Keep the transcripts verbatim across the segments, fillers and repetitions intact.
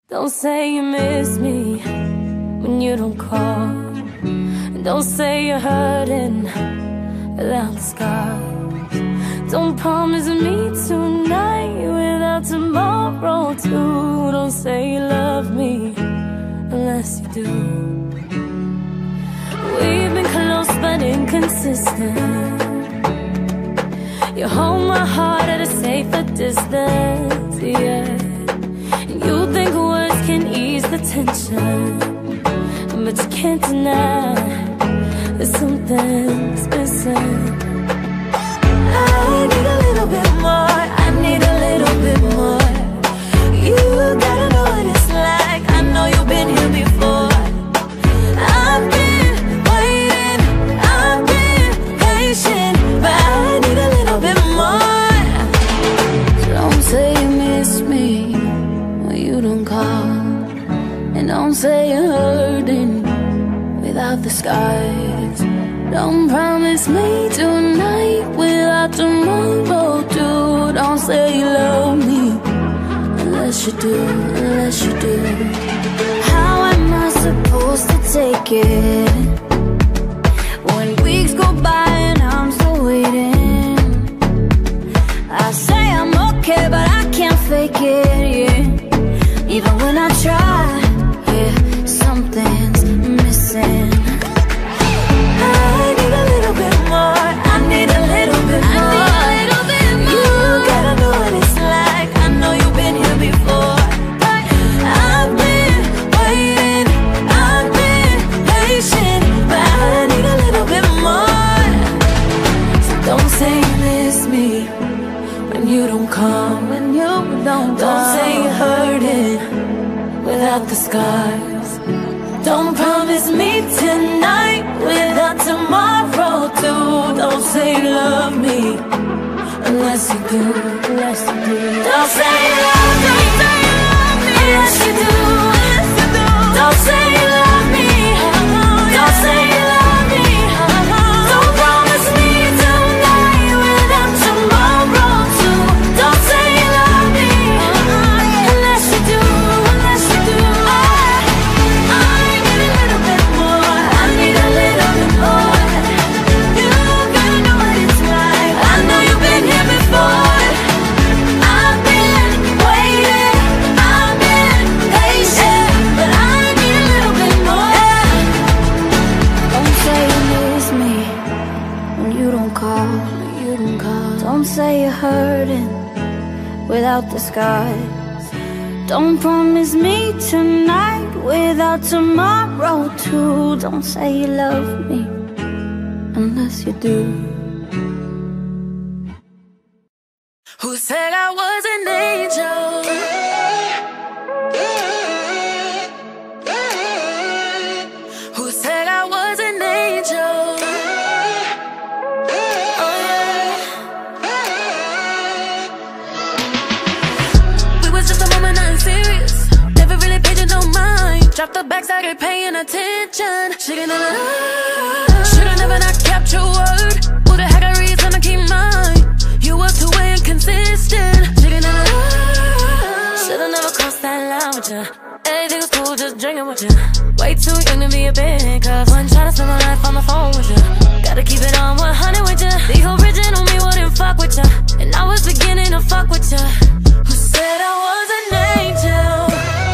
Don't say you miss me when you don't call. Don't say you're hurting without the scars. Don't promise me tonight without tomorrow too. Don't say you love me unless you do. We've been close but inconsistent. You hold my heart at a safer distance, yeah. And you think words can ease the tension, but you can't deny that something's missing. I need a little bit more, I need a little bit more. You gotta know what it's like, I know you've been here before. I've been waiting, I've been patient, but I need a little bit more. So don't say you miss me when you don't call, and don't say you're hurting without the scars. Don't promise me tonight without tomorrow too. Don't say you love me unless you do, unless you do. How am I supposed to take it when weeks go by and I'm still waiting? I say I'm okay but I can't fake it, yeah. Even when I try, yeah, something's missing. I need a little bit more, I need a little bit more. I need a little bit more. You gotta know what it's like, I know you've been here before. I've been waiting, I've been patient, but I need a little bit more. So don't say you miss me when you don't come, when you don't come. Don't say you're hurting without the scars. Don't promise me tonight without tomorrow too. Don't say you love me unless you do, unless you do. Don't say you love me unless you do. Don't say you love me, don't say you love me. Don't promise me tonight without tomorrow too. Don't say you love me unless you do, unless you do. Don't say you're hurting without the scars. Don't promise me tonight without tomorrow too. Don't say you love me unless you do. Who said I was an angel? Who said I was an angel? Drop the back, started paying attention. Should've never, should've never not kept your word. Who the heck a reason to keep mine? You were too inconsistent. Should've never, should've never crossed that line with you. Everything was cool, just drinking with you. Way too young to be a big cup. Wasn't trying to spend my life on the phone with you. Gotta keep it on one hundred with you. The original me wouldn't fuck with you, and I was beginning to fuck with you. Who said I was an angel?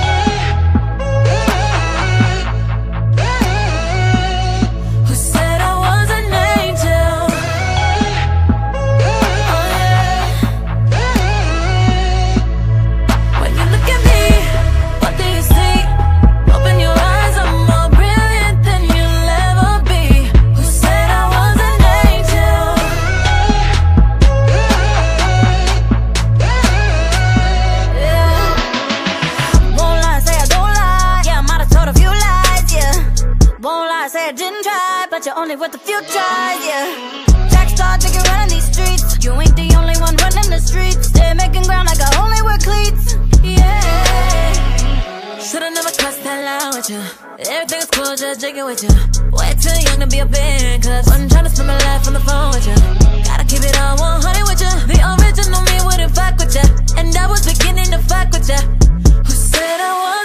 But you're only worth a few tries, yeah. Jack star, take it running these streets. You ain't the only one running the streets. They're making ground like I only wear cleats, yeah. Should've never crossed that line with you. Everything is cool, just drinking with you. Way too young to be a big cup. Wasn't trying to spend my life on the phone with you. Gotta keep it on one hundred with you. The original me wouldn't fuck with you, and I was beginning to fuck with you. Who said I was?